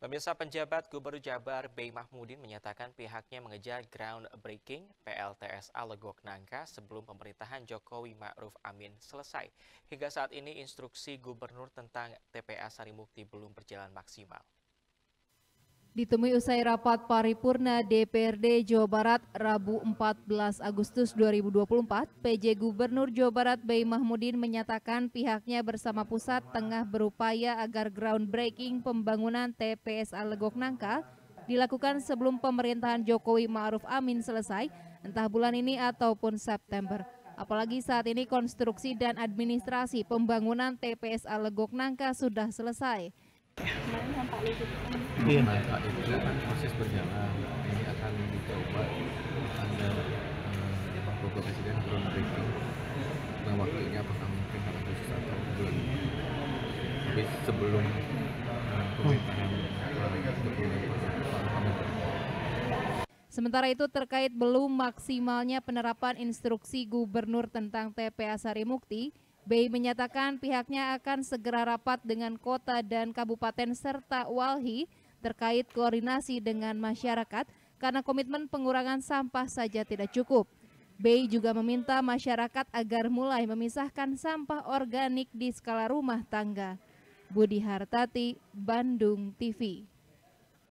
Pemirsa, penjabat Gubernur Jabar B. Mahmudin menyatakan pihaknya mengejar groundbreaking PLTSA Legok Nangka sebelum pemerintahan Jokowi Ma'ruf Amin selesai. Hingga saat ini instruksi gubernur tentang TPA Sarimukti belum berjalan maksimal. Ditemui usai rapat paripurna DPRD Jawa Barat Rabu 14 Agustus 2024, PJ Gubernur Jawa Barat B. Mahmudin menyatakan pihaknya bersama pusat tengah berupaya agar groundbreaking pembangunan TPSA Legok Nangka dilakukan sebelum pemerintahan Jokowi Ma'ruf Amin selesai, entah bulan ini ataupun September. Apalagi saat ini konstruksi dan administrasi pembangunan TPSA Legok Nangka sudah selesai. Nangka itu kan proses berjalan, ini akan dicoba ada Bapak Presiden groundbreaking. Nah, waktunya apakah mungkin Agustus atau bulan ini. Tapi sebelum pemerintahan Sementara itu terkait belum maksimalnya penerapan instruksi gubernur tentang TPA Sarimukti, B menyatakan pihaknya akan segera rapat dengan kota dan kabupaten serta walhi terkait koordinasi dengan masyarakat karena komitmen pengurangan sampah saja tidak cukup. B juga meminta masyarakat agar mulai memisahkan sampah organik di skala rumah tangga. Budi Hartati, Bandung TV.